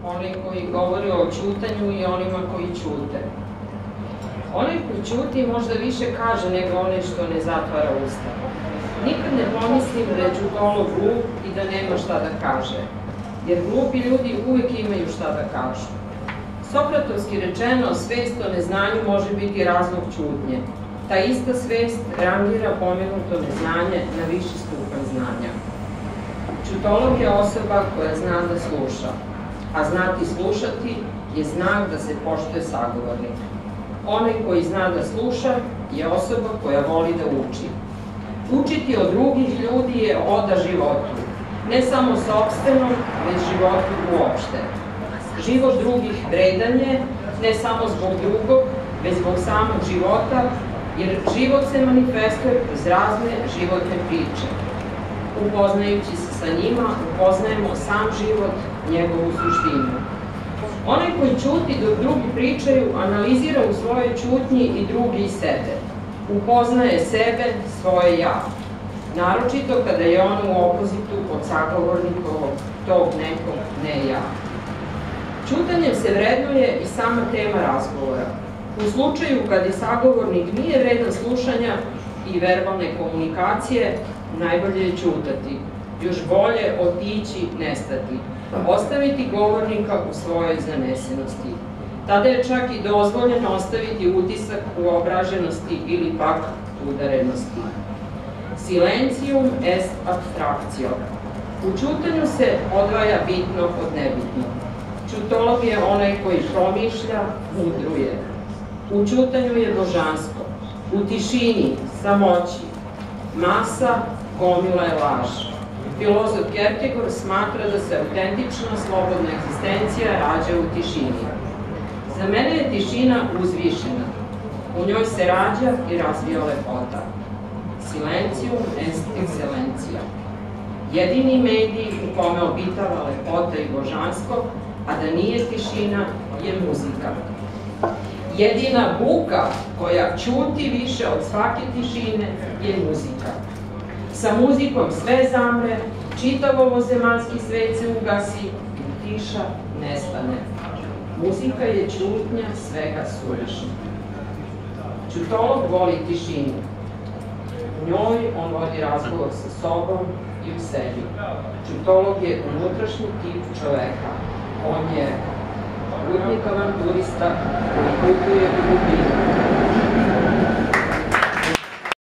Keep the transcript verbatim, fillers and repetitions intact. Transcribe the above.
Oni koji govore o ćutanju i onima koji ćute. Onaj koji ćuti možda više kaže nego onaj što ne zatvara usta. Nikad ne pomislim da je ćutolog glup i da nema šta da kaže, jer glupi ljudi uvijek imaju šta da kažu. Sokratovski rečeno, svest o neznanju može biti razlog ćutnje. Ta ista svest rangira pomenuto neznanje na viši stupanj znanja. Ćutolog je osoba koja zna da sluša, a znati slušati je znak da se poštuje sagovornik. Onaj koji zna da sluša je osoba koja voli da uči. Učiti od drugih ljudi je oda životu, ne samo sopstvenom, već životu uopšte. Život drugih vredan je, ne samo zbog drugog, već zbog samog života, jer život se manifestuje kroz razne životne priče. Upoznajući se sa njima, upoznajemo sam život, njegovu suštinu. Onaj koji ćuti dok drugi pričaju, analizira u svojoj ćutnji i drugi i sebe. Upoznaje sebe, svoje ja. Naročito kada je on u opozitu od sagovornikovog, tog nekog ne ja. Ćutanjem se vrednuje i sama tema razgovora. U slučaju kada je sagovornik nije vredan slušanja i verbalne komunikacije, najbolje je ćutati. Još bolje otići, nestati. Ostaviti govornika u svojoj zanesenosti. Tada je čak i dozvoljeno ostaviti utisak uobraženosti ili pak udarenosti. Silencium est abstractio. U ćutanju se odvaja bitno od nebitno. Ćutolog je onaj koji promišlja, mudruje. U ćutanju je božansko. U tišini, samoći. Masa, gomila je laž. Filozof Kierkegaard smatra da se autentična, slobodna egzistencija rađa u tišini. Za mene je tišina uzvišena. U njoj se rađa i razvija lepota. Silencium est excellentia. Jedini medij u kome obitava lepota i božansko, a da nije tišina, je muzika. Jedina buka koja ćuti više od svake tišine je muzika. Sa muzikom sve zamre, čitav ovozemaljski svet se ugasi i tiša nestane. Muzika je ćutnja svega suvišnog. Ćutolog voli tišinu. U njoj on vodi razgovor sa sobom i u sebi. Ćutolog je unutrašnji tip čoveka. On je putnik avanturista koji putuje u dubinu.